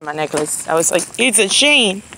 My necklace. I was like, it's a shame.